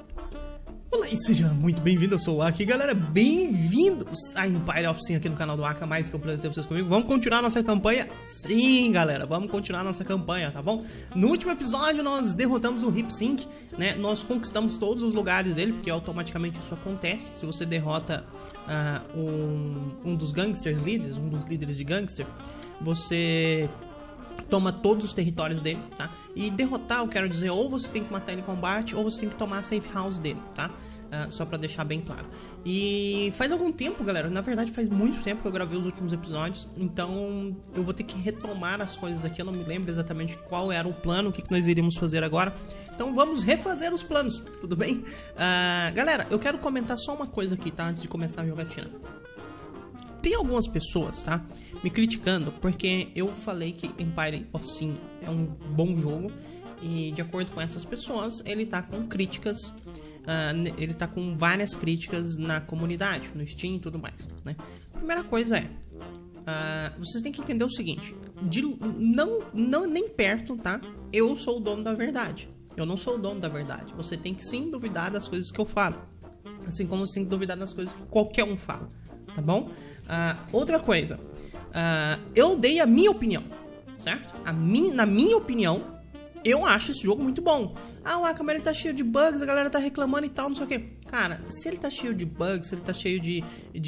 Olá e seja muito bem-vindo, eu sou o Aka. Galera, bem-vindos a Empire of Sin aqui no canal do Aka. Mais que um prazer ter vocês comigo. Vamos continuar nossa campanha? Sim, galera, vamos continuar nossa campanha, tá bom? No último episódio nós derrotamos o Hip Sync, né? Nós conquistamos todos os lugares dele, porque automaticamente isso acontece. Se você derrota um dos gangsters líderes, um dos líderes de gangster, você toma todos os territórios dele, tá? E derrotar, eu quero dizer, ou você tem que matar ele em combate, ou você tem que tomar a safe house dele, tá? Só pra deixar bem claro. E faz algum tempo, galera, na verdade faz muito tempo que eu gravei os últimos episódios, então eu vou ter que retomar as coisas aqui. Eu não me lembro exatamente qual era o plano, o que nós iríamos fazer agora. Então vamos refazer os planos, tudo bem? Galera, eu quero comentar só uma coisa aqui, tá? Antes de começar a jogatina. Tem algumas pessoas, tá, me criticando porque eu falei que Empire of Sin é um bom jogo. E de acordo com essas pessoas, ele tá com críticas, ele tá com várias críticas na comunidade, no Steam e tudo mais, né? A primeira coisa é, vocês têm que entender o seguinte, nem perto, tá? Eu sou o dono da verdade. Eu não sou o dono da verdade. Você tem que sim duvidar das coisas que eu falo, assim como você tem que duvidar das coisas que qualquer um fala, tá bom? Outra coisa, eu dei a minha opinião, certo? Na minha opinião, eu acho esse jogo muito bom. O Aka, ele tá cheio de bugs, a galera tá reclamando e tal, não sei o que. Cara, se ele tá cheio de bugs, se ele tá cheio de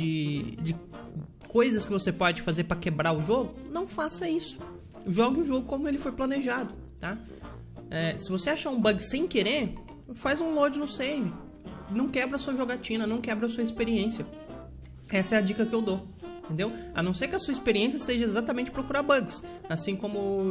coisas que você pode fazer pra quebrar o jogo, não faça isso. Jogue o jogo como ele foi planejado, tá? Se você achar um bug sem querer, faz um load no save. Não quebra a sua jogatina, não quebra a sua experiência. Essa é a dica que eu dou, entendeu? A não ser que a sua experiência seja exatamente procurar bugs, assim como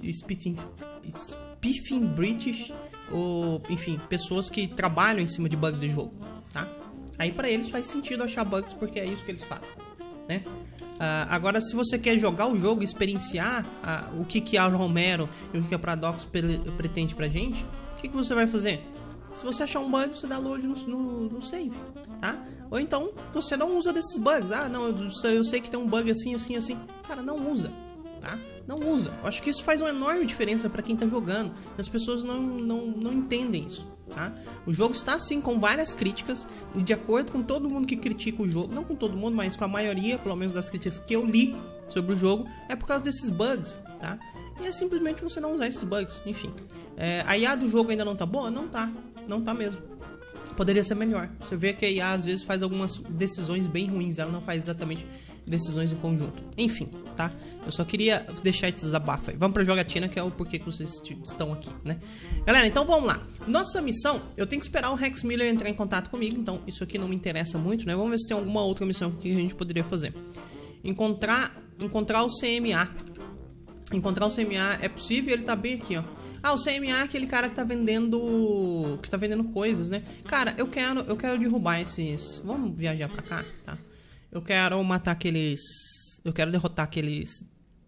Spiffing British, ou enfim, pessoas que trabalham em cima de bugs de jogo, tá? Aí pra eles faz sentido achar bugs, porque é isso que eles fazem, né? Agora, se você quer jogar o jogo, experienciar o que a Romero e o que a Paradox pretende pra gente, o que você vai fazer? Se você achar um bug, você dá load no save, tá? Ou então, você não usa desses bugs. Não, eu sei que tem um bug assim, assim, assim. Cara, não usa, tá? Não usa. Eu acho que isso faz uma enorme diferença pra quem tá jogando. As pessoas não entendem isso, tá? O jogo está, sim, com várias críticas. E de acordo com todo mundo que critica o jogo, não com todo mundo, mas com a maioria, pelo menos das críticas que eu li sobre o jogo, é por causa desses bugs, tá? E é simplesmente você não usar esses bugs, enfim. A IA do jogo ainda não tá boa? Não tá. Não tá mesmo. Poderia ser melhor. Você vê que a IA às vezes faz algumas decisões bem ruins. Ela não faz exatamente decisões em conjunto. Enfim, tá? Eu só queria deixar esse desabafo aí. Vamos pra jogatina, que é o porquê que vocês estão aqui, né? Galera, então vamos lá. Nossa missão, eu tenho que esperar o Rex Miller entrar em contato comigo. Então isso aqui não me interessa muito, né? Vamos ver se tem alguma outra missão que a gente poderia fazer. Encontrar o CMA. Encontrar o CMA é possível, ele tá bem aqui, ó. O CMA é aquele cara que tá vendendo coisas, né? Cara, eu quero derrubar esses... Vamos viajar pra cá, tá? Eu quero matar aqueles... Eu quero derrotar aqueles...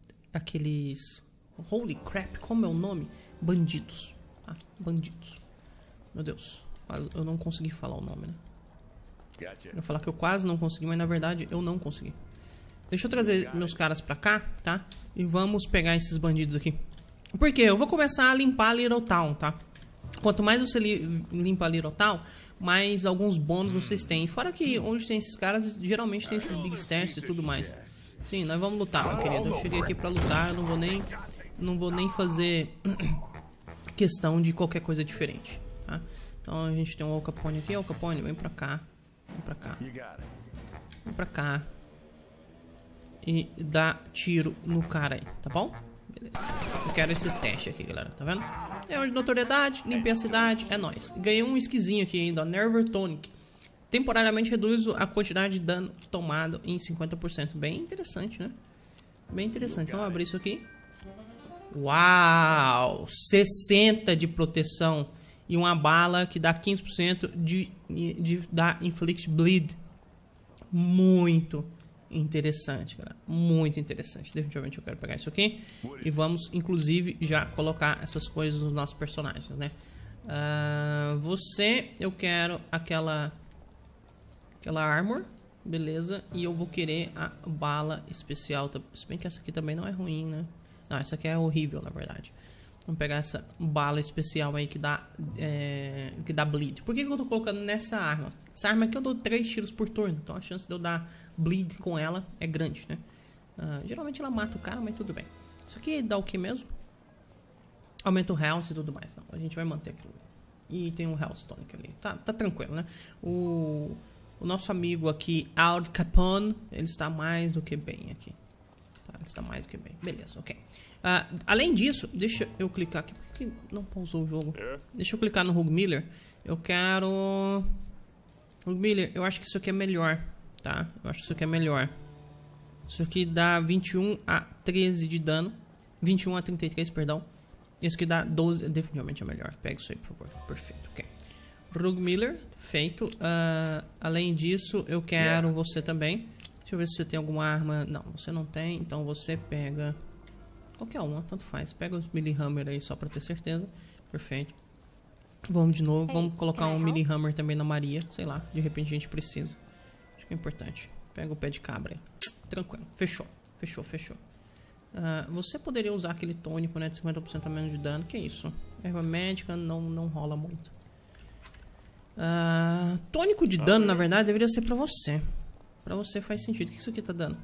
Holy crap, como é o nome? Bandidos, tá? Bandidos. Meu Deus, eu não consegui falar o nome, né? Eu vou falar que eu quase não consegui, mas na verdade eu não consegui. Deixa eu trazer meus caras pra cá, tá? E vamos pegar esses bandidos aqui. Por quê? Eu vou começar a limpar a Little Town, tá? Quanto mais você limpa a Little Town, mais alguns bônus vocês têm. Fora que onde tem esses caras, geralmente tem esses Big Stairs e tudo mais. Sim, nós vamos lutar, meu querido. Eu cheguei aqui pra lutar, eu não vou nem fazer questão de qualquer coisa diferente, tá? Então a gente tem um Al Capone aqui. Al Capone, vem pra cá. Vem pra cá. Vem pra cá. E dá tiro no cara aí, tá bom? Beleza. Eu quero esses testes aqui, galera, tá vendo? É onde notoriedade, limpei a cidade, é nóis. Ganhei um esquisinho aqui ainda, ó, Nerve Tonic. Temporariamente reduz a quantidade de dano tomado em 50%. Bem interessante, né? Bem interessante. Vamos abrir isso aqui. Uau! 60 de proteção. E uma bala que dá 15% da Inflict Bleed. Muito interessante, galera. Muito interessante. Definitivamente eu quero pegar isso aqui. E vamos, inclusive, já colocar essas coisas nos nossos personagens, né? Eu quero aquela armor. Beleza. E eu vou querer a bala especial. Se bem que essa aqui também não é ruim, né? Não, essa aqui é horrível, na verdade. Vamos pegar essa bala especial aí que dá bleed. Por que eu tô colocando nessa arma? Essa arma aqui eu dou 3 tiros por turno. Então a chance de eu dar bleed com ela é grande, né? Geralmente ela mata o cara, mas tudo bem. Isso aqui dá o que mesmo? Aumenta o health e tudo mais. Não, a gente vai manter aquilo ali. E tem um health tonic ali. Tá tranquilo, né? O nosso amigo aqui, Al Capone, ele está mais do que bem aqui. Tá, ele está mais do que bem. Beleza, ok. Além disso, deixa eu clicar aqui. Por que não pausou o jogo? Deixa eu clicar no Hugh Miller. Eu quero... Hugh Miller, eu acho que isso aqui é melhor, tá? Eu acho que isso aqui é melhor. Isso aqui dá 21 a 13 de dano. 21 a 33, perdão. Isso aqui dá 12, definitivamente é melhor. Pega isso aí, por favor. Perfeito, ok. Hugh Miller, feito. Além disso, eu quero você também. Deixa eu ver se você tem alguma arma. Não, você não tem. Então você pega qualquer uma, tanto faz. Pega os Melee Hammer aí só pra ter certeza. Perfeito. Vamos de novo. Vamos colocar um Melee Hammer também na Maria. Sei lá, de repente a gente precisa. Acho que é importante. Pega o pé de cabra aí. Tranquilo. Fechou. Fechou. Você poderia usar aquele tônico, né, de 50% a menos de dano. Que isso? Erva médica não rola muito. Tônico de dano, na verdade, deveria ser pra você. Pra você faz sentido. O que isso aqui tá dando?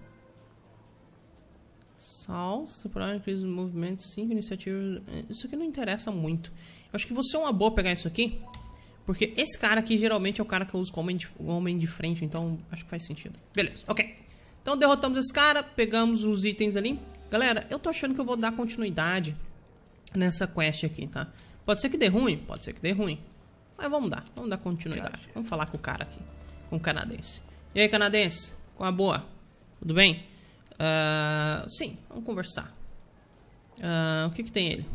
Sal, separar, increase movimento, 5 iniciativas. Isso aqui não interessa muito. Eu acho que você é uma boa pegar isso aqui. Porque esse cara aqui geralmente é o cara que eu uso como homem de frente. Então acho que faz sentido. Beleza, ok. Então derrotamos esse cara. Pegamos os itens ali. Galera, eu tô achando que eu vou dar continuidade nessa quest aqui, tá? Pode ser que dê ruim? Pode ser que dê ruim. Mas vamos dar continuidade. Vamos falar com o cara aqui. Com o canadense. E aí, canadense? Com a boa? Tudo bem? Sim, vamos conversar. O que tem ele?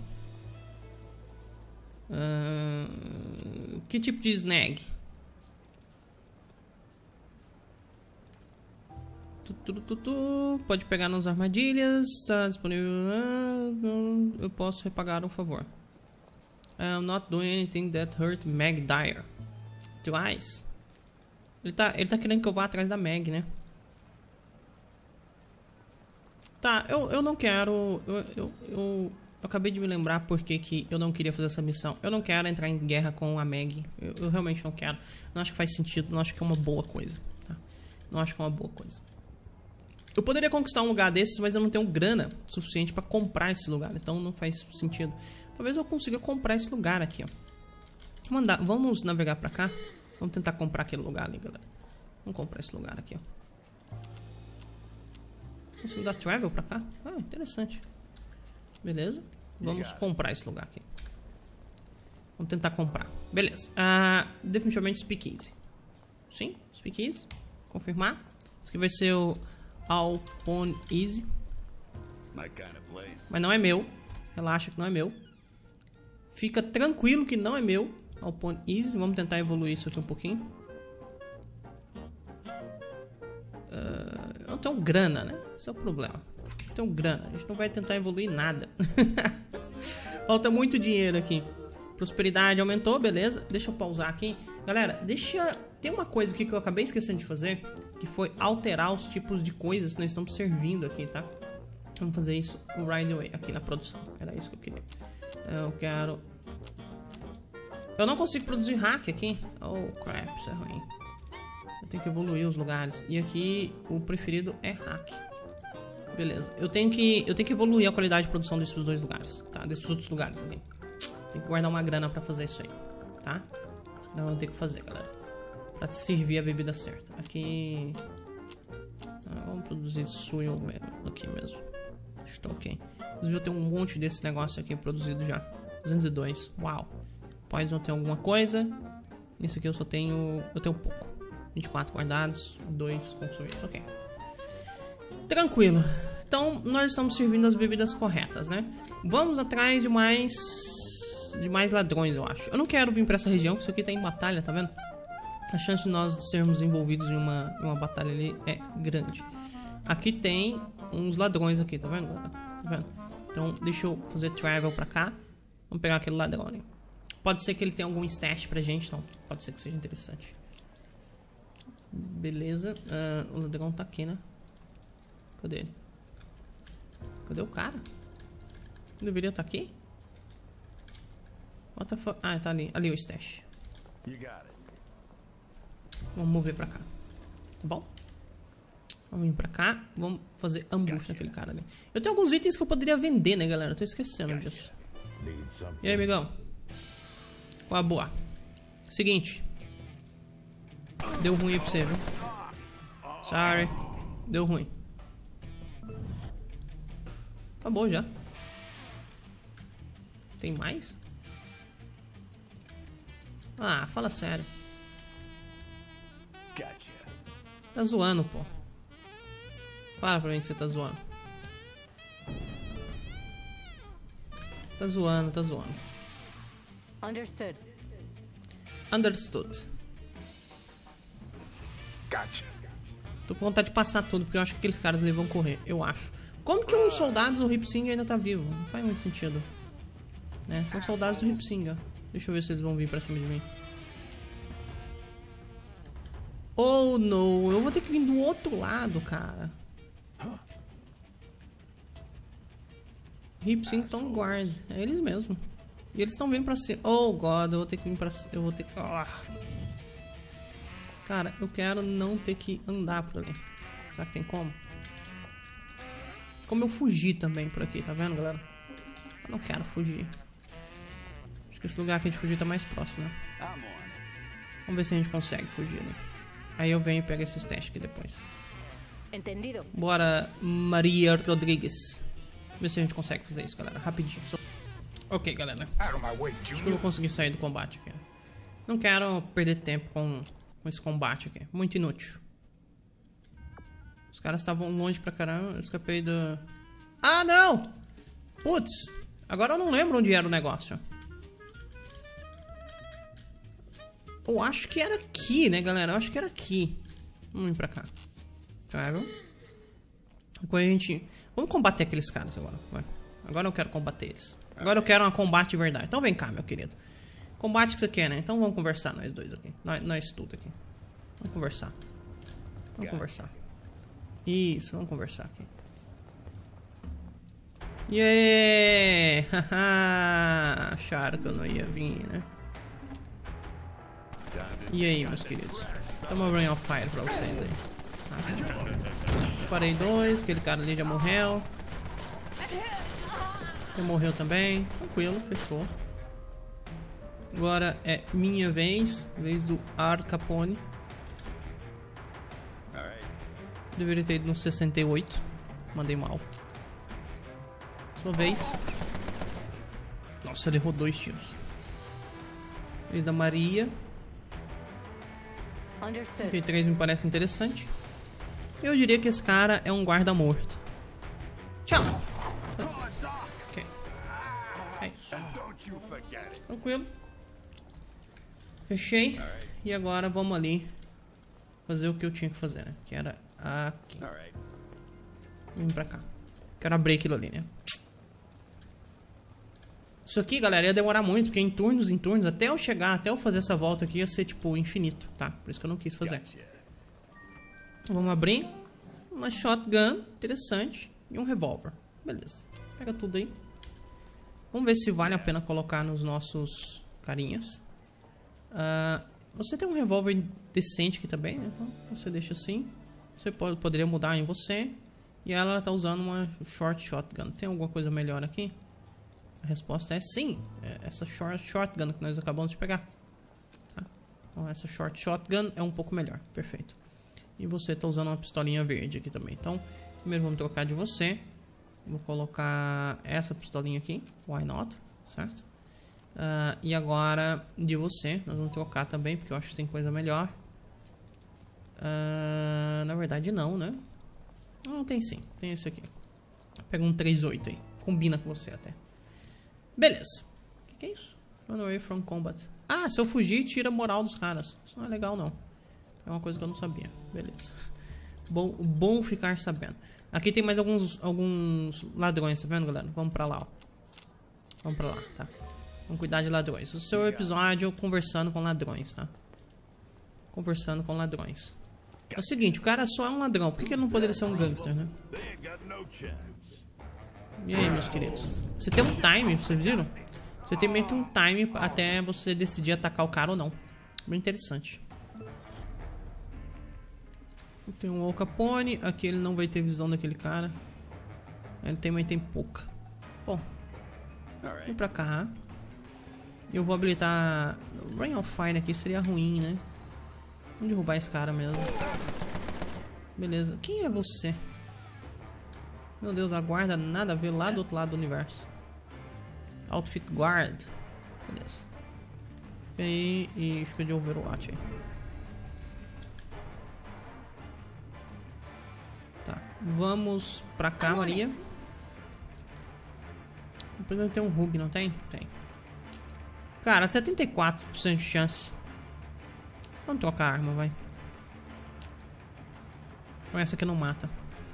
Que tipo de snag? Pode pegar nas armadilhas. Está disponível. Eu posso repagar o favor. I'm not doing anything that hurt Meg Dyer. Twice. Ele tá querendo que eu vá atrás da Meg, né? Tá, eu não quero. Eu acabei de me lembrar porque que eu não queria fazer essa missão. Eu não quero entrar em guerra com a Meg. Eu realmente não quero. Não acho que faz sentido. Não acho que é uma boa coisa. Tá? Não acho que é uma boa coisa. Eu poderia conquistar um lugar desses, mas eu não tenho grana suficiente pra comprar esse lugar. Então não faz sentido. Talvez eu consiga comprar esse lugar aqui, ó. Vamos navegar pra cá. Vamos tentar comprar aquele lugar ali, galera. Vamos comprar esse lugar aqui, ó. Consigo dar travel pra cá? Interessante. Beleza. Vamos comprar esse lugar aqui. Vamos tentar comprar. Beleza. Definitivamente Speakeasy. Sim, Speakeasy. Confirmar. Isso aqui vai ser o Alpone Easy. Mas não é meu. Relaxa que não é meu. Fica tranquilo que não é meu. Alpone Easy. Vamos tentar evoluir isso aqui um pouquinho. Eu não tenho grana, né? Esse é o problema. Não tenho grana. A gente não vai tentar evoluir nada. Falta muito dinheiro aqui. Prosperidade aumentou, beleza. Deixa eu pausar aqui. Galera, tem uma coisa aqui que eu acabei esquecendo de fazer, que foi alterar os tipos de coisas que nós estamos servindo aqui, tá? Vamos fazer isso right away, aqui na produção. Era isso que eu queria. Eu quero... Eu não consigo produzir hack aqui. Oh, crap, isso é ruim. Eu tenho que evoluir os lugares. E aqui, o preferido é hack. Beleza. Eu tenho que evoluir a qualidade de produção desses dois lugares, tá? Desses outros lugares também. Tem que guardar uma grana pra fazer isso aí, tá? Não, eu vou ter que fazer, galera. Pra servir a bebida certa. Aqui... vamos produzir suyo aqui mesmo. Estou ok. Inclusive eu tenho um monte desse negócio aqui produzido já. 202. Uau. Poison tem alguma coisa. Esse aqui eu só tenho... Eu tenho pouco. 24 guardados. 2 consumidos. Ok. Tranquilo. Então nós estamos servindo as bebidas corretas, né? Vamos atrás de mais ladrões, eu acho. Eu não quero vir pra essa região, que isso aqui tá em batalha, tá vendo? A chance de nós sermos envolvidos em uma batalha ali é grande. Aqui tem uns ladrões aqui, tá vendo? Tá vendo? Então deixa eu fazer travel pra cá. Vamos pegar aquele ladrão ali. Pode ser que ele tenha algum stash pra gente, então pode ser que seja interessante. Beleza. O ladrão tá aqui, né? Cadê ele? Cadê o cara? Ele deveria estar aqui? What the fuck? Ah, tá ali. Ali o stash. Vamos mover pra cá. Tá bom? Vamos vir pra cá. Vamos fazer ambush naquele cara ali. Eu tenho alguns itens que eu poderia vender, né, galera? Eu tô esquecendo disso. E aí, amigão? Qual a boa? Seguinte. Deu ruim aí pra você, viu? Sorry. Deu ruim. Acabou já. Tem mais? Ah, fala sério. Tá zoando, pô. Fala pra mim que você tá zoando. Tá zoando, tá zoando. Understood. Understood. Tô com vontade de passar tudo, porque eu acho que aqueles caras ali vão correr. Eu acho. Como que um soldado do Ripsing ainda tá vivo? Não faz muito sentido. Né? São soldados do Ripsing, ó. Deixa eu ver se eles vão vir pra cima de mim. Oh, não. Eu vou ter que vir do outro lado, cara. Ripsington Guard. É eles mesmo. E eles estão vindo pra cima. Oh, God. Eu vou ter que vir pra cima. Eu vou ter que... Cara, eu quero não ter que andar por ali. Será que tem como? Como eu fugir também por aqui, tá vendo, galera? Eu não quero fugir. Acho que esse lugar aqui de fugir tá mais próximo, né? Vamos ver se a gente consegue fugir ali. Aí eu venho e pego esses testes aqui depois. Entendido. Bora, Maria Rodrigues. Ver se a gente consegue fazer isso, galera. Rapidinho. Ok, galera. Acho que eu vou conseguir sair do combate aqui. Não quero perder tempo com esse combate aqui. Muito inútil. Os caras estavam longe pra caramba. Eu escapei do... Ah, não! Putz. Agora eu não lembro onde era o negócio. Eu acho que era aqui, né, galera? Eu acho que era aqui. Vamos vir pra cá. Travel. Agora a gente... Vamos combater aqueles caras agora. Vai. Agora eu quero combater eles. Agora eu quero um combate de verdade. Então vem cá, meu querido. Combate que você quer, né? Então vamos conversar nós dois aqui. Nós tudo aqui. Vamos conversar. Vamos conversar. Isso, vamos conversar aqui. Yeah! Haha! Acharam que eu não ia vir, né? E aí, meus queridos? Toma Rain of Fire pra vocês aí. Parei dois, aquele cara ali já morreu. Já morreu também. Tranquilo, fechou. Agora é minha vez. Vez do Al Capone. Deveria ter ido no 68. Mandei mal. Sua vez. Nossa, ele errou 2 tiros. Vez da Maria. 33 me parece interessante. Eu diria que esse cara é um guarda morto. Tchau. Ok. É isso. Tranquilo. Fechei. E agora vamos ali fazer o que eu tinha que fazer, né? Que era aqui. Vem pra cá. Quero abrir aquilo ali, né? Isso aqui, galera, ia demorar muito, porque em turnos, até eu chegar, até eu fazer essa volta aqui, ia ser, tipo, infinito, tá? Por isso que eu não quis fazer. Vamos abrir. Uma shotgun, interessante. E um revólver. Beleza. Pega tudo aí. Vamos ver se vale a pena colocar nos nossos carinhas. Você tem um revólver decente aqui também, né? Então, você deixa assim. Você poderia mudar em você. E ela tá usando uma short shotgun. Tem alguma coisa melhor aqui? A resposta é sim. É essa shotgun que nós acabamos de pegar. Tá? Então essa short shotgun é um pouco melhor. Perfeito. E você tá usando uma pistolinha verde aqui também. Então, primeiro vamos trocar de você. Vou colocar essa pistolinha aqui. Why not? Certo? E agora de você. Nós vamos trocar também, porque eu acho que tem coisa melhor. Na verdade não, né? Não, tem sim. Tem esse aqui. Pega um 3.8 aí. Combina com você até. Beleza. O que é isso? Run away from combat. Ah, se eu fugir, tira a moral dos caras. Isso não é legal, não. É uma coisa que eu não sabia. Beleza. Bom ficar sabendo. Aqui tem mais alguns ladrões, tá vendo, galera? Vamos pra lá, ó. Vamos pra lá, tá? Vamos cuidar de ladrões. O seu episódio conversando com ladrões, tá? Conversando com ladrões. É o seguinte, o cara só é um ladrão. Por que ele não poderia ser um gangster, né? E aí, meus queridos? Você tem um time, vocês viram? Você tem meio que um time até você decidir atacar o cara ou não. Bem interessante. Tem um Al Capone. Aqui ele não vai ter visão daquele cara. Ele tem, mas tem pouca. Bom, vem pra cá. Eu vou habilitar Rain of Fire aqui, seria ruim, né? Vamos derrubar esse cara mesmo. Beleza. Quem é você? Meu Deus, a guarda nada a ver lá do outro lado do universo. Outfit Guard. Beleza. Fica aí e fica de Overwatch aí. Tá. Vamos pra cá, Maria. Precisa ter um Rug, não tem? Tem. Cara, 74% de chance. Vamos trocar a arma, vai. Com essa aqui não mata.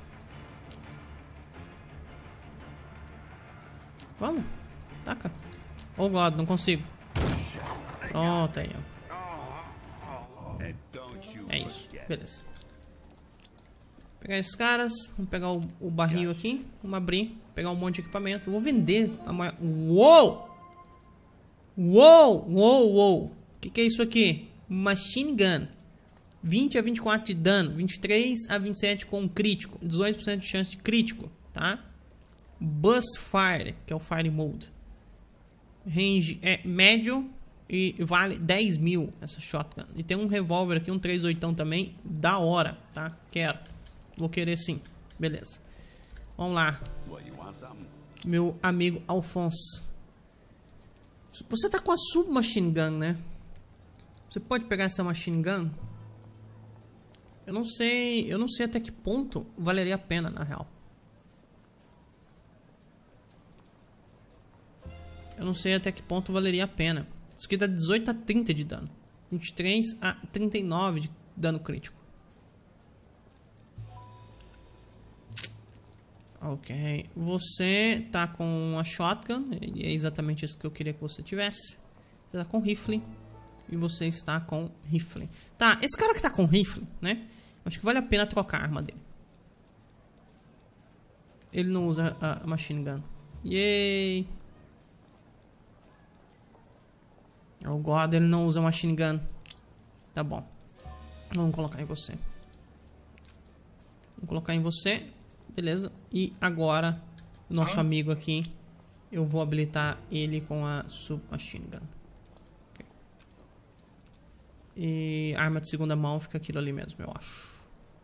Vamos. Taca. Oh God, não consigo. Pronto aí, ó. É isso. Beleza. Vou pegar esses caras. Vamos pegar o barril aqui. Vamos abrir. Pegar um monte de equipamento. Vou vender a maior... Uou! Uou! Uou! Uou! O que é isso aqui? Machine Gun. 20 a 24 de dano. 23 a 27 com crítico. 18% de chance de crítico. Tá? Burst Fire, que é o Fire Mode. Range é médio e vale 10 mil essa shotgun. E tem um revólver aqui, um 38 também, da hora, tá? Quero. Vou querer sim. Beleza. Vamos lá. Meu amigo Alphonse. Você tá com a submachine gun, né? Você pode pegar essa machine gun? Eu não sei até que ponto valeria a pena, na real. Eu não sei até que ponto valeria a pena. Isso aqui dá 18 a 30 de dano. 23 a 39 de dano crítico. Ok. Você tá com a shotgun. E é exatamente isso que eu queria que você tivesse. Você tá com rifle. E você está com rifle. Tá, esse cara que tá com rifle, né? Acho que vale a pena trocar a arma dele. Ele não usa a machine gun. Yay! Oh God, ele não usa machine gun. Tá bom. Vamos colocar em você. Vamos colocar em você. Beleza. E agora, o nosso amigo aqui, eu vou habilitar ele com a submachine gun. Okay. E arma de segunda mão fica aquilo ali mesmo, eu acho.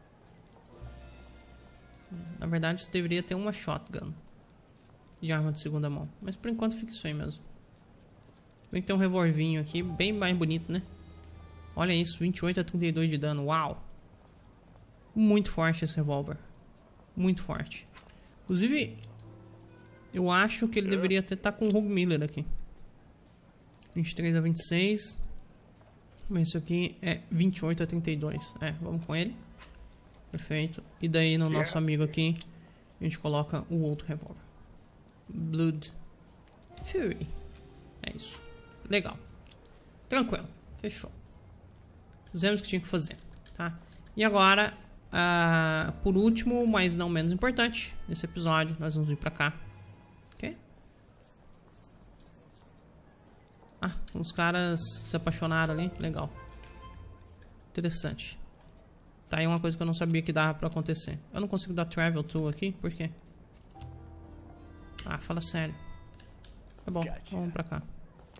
Na verdade, você deveria ter uma shotgun de arma de segunda mão. Mas por enquanto fica isso aí mesmo. Bem que tem um revolvinho aqui, bem mais bonito, né? Olha isso, 28 a 32 de dano, uau! Muito forte esse revólver. Muito forte. Inclusive, eu acho que ele deveria até estar com o Rogue Miller aqui. 23 a 26. Mas isso aqui é 28 a 32. É, vamos com ele. Perfeito. E daí no nosso amigo aqui, a gente coloca o outro revólver. Blood Fury. É isso. Legal. Tranquilo. Fechou. Fizemos o que tinha que fazer. Tá? E agora, por último, mas não menos importante, nesse episódio, nós vamos vir pra cá. Ok? Ah, os caras se apaixonaram ali. Legal. Interessante. Tá aí uma coisa que eu não sabia que dava pra acontecer. Eu não consigo dar travel to aqui, por quê? Ah, fala sério. Tá bom, vamos pra cá.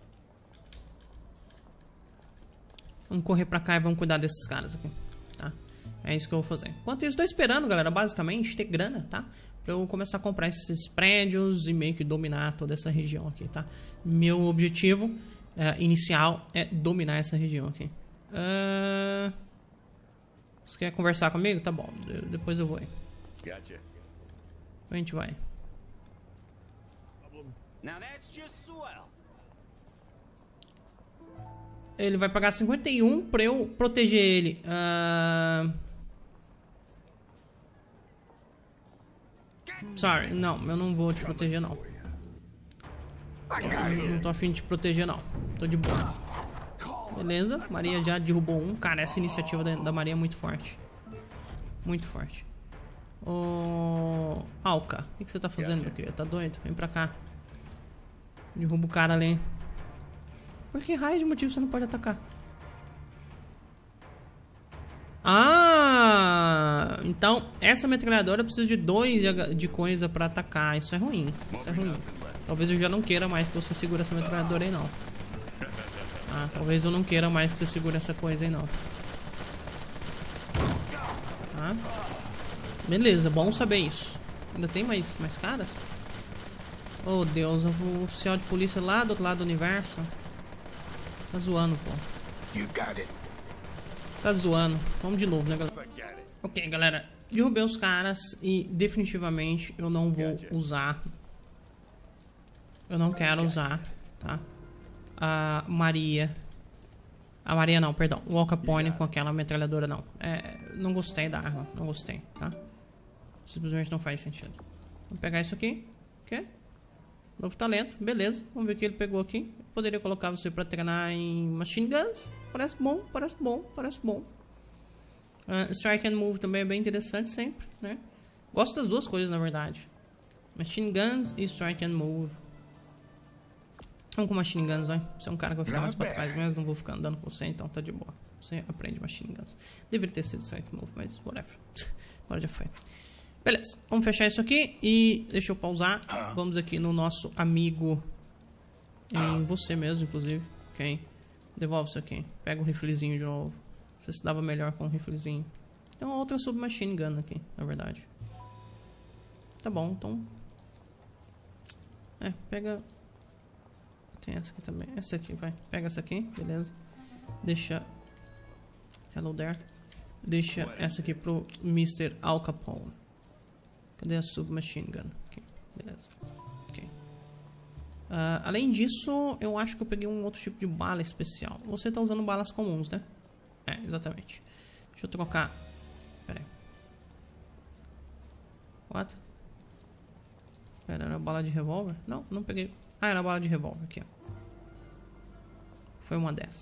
Vamos correr pra cá e vamos cuidar desses caras aqui, tá? É isso que eu vou fazer. Enquanto isso, tô esperando, galera, basicamente, ter grana, tá? Pra eu começar a comprar esses prédios e meio que dominar toda essa região aqui, tá? Meu objetivo inicial é dominar essa região aqui. Você quer conversar comigo? Tá bom, depois eu vou aí. A gente vai. Ele vai pagar 51 pra eu proteger ele. Sorry, não, eu não vou te proteger não. Eu não tô afim de te proteger não. Tô de boa. Beleza, Maria já derrubou um. Cara, essa iniciativa da Maria é muito forte. Muito forte. Ô, Alka, o que você tá fazendo, meu querido? Tá doido? Vem pra cá. Derruba o cara ali. Por que raio de motivo você não pode atacar? Ah, então essa metralhadora precisa de 2 de coisa pra atacar. Isso é ruim. Isso é ruim. Talvez eu já não queira mais que você segure essa metralhadora aí, não. Ah, talvez eu não queira mais que você segure essa coisa aí, não. Ah. Beleza, bom saber isso. Ainda tem mais caras? Oh, Deus, o oficial de polícia lá do outro lado do universo. Tá zoando, pô. Tá zoando. Vamos de novo, né, galera? Ok, galera. Derrubei os caras e definitivamente eu não vou usar. Eu não quero usar, tá? A Maria. A Maria não, perdão. O Al Capone com aquela metralhadora não. Não gostei da arma. Não gostei, tá? Simplesmente não faz sentido. Vamos pegar isso aqui. O quê? Novo talento, beleza. Vamos ver o que ele pegou aqui. Eu poderia colocar você pra treinar em Machine Guns. Parece bom, parece bom, parece bom. Strike and Move também é bem interessante sempre, né? Gosto das duas coisas, na verdade. Machine Guns e Strike and Move. Vamos com Machine Guns, vai. Você é um cara que vai ficar mais pra trás, mas não vou ficar andando com você, então tá de boa. Você aprende Machine Guns. Deveria ter sido Strike and Move, mas whatever. Agora já foi. Beleza, vamos fechar isso aqui e deixa eu pausar. Vamos aqui no nosso amigo. Em você mesmo, inclusive. Ok. Devolve isso aqui. Pega o riflezinho de novo. Você se dava melhor com o riflezinho. Tem uma outra submachine gun aqui, na verdade. Tá bom, então. Pega. Tem essa aqui também. Essa aqui, vai. Pega essa aqui, beleza. Deixa. Hello there. Deixa essa aqui pro Mr. Al Capone. Cadê a submachine gun? Ok, beleza. Ok. Além disso, eu acho que eu peguei um outro tipo de bala especial. Você tá usando balas comuns, né? Exatamente. Deixa eu trocar. Pera aí. What? Pera, era bala de revólver? Não, não peguei. Ah, era bala de revólver aqui, ó. Foi uma dessa.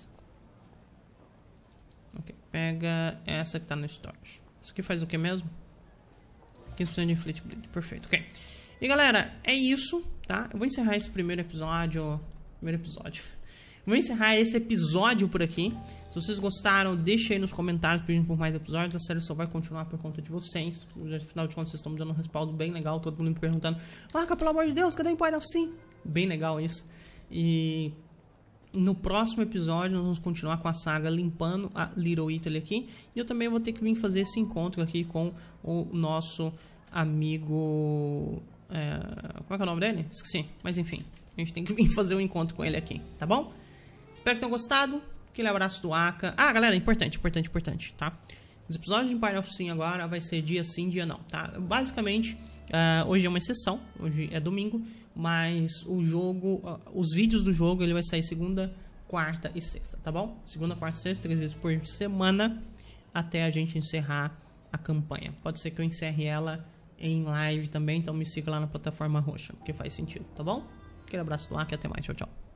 Ok, pega essa que tá no storage. Isso aqui faz o que mesmo? 15% de Fleet Bleed, perfeito, ok. E galera, é isso, tá? Eu vou encerrar esse primeiro episódio. Vou encerrar esse episódio por aqui. Se vocês gostaram, deixa aí nos comentários pedindo por mais episódios. A série só vai continuar por conta de vocês. Afinal de contas, vocês estão me dando um respaldo bem legal. Todo mundo me perguntando: Aka, pelo amor de Deus, cadê o Empire of Sin? Bem legal isso. E no próximo episódio nós vamos continuar com a saga limpando a Little Italy aqui. E eu também vou ter que vir fazer esse encontro aqui com o nosso amigo... como é que é o nome dele? Esqueci, mas enfim. A gente tem que vir fazer um encontro com ele aqui, tá bom? Espero que tenham gostado. Aquele abraço do Aka. Ah, galera, importante, tá? Os episódios de Empire of Sin agora vai ser dia sim, dia não, tá? Basicamente, hoje é uma exceção. Hoje é domingo. Mas o jogo, os vídeos do jogo, ele vai sair segunda, quarta e sexta, tá bom? Segunda, quarta e sexta, 3 vezes por semana, até a gente encerrar a campanha. Pode ser que eu encerre ela em live também, então me siga lá na plataforma roxa, porque faz sentido, tá bom? Aquele abraço do Aka e até mais, tchau, tchau.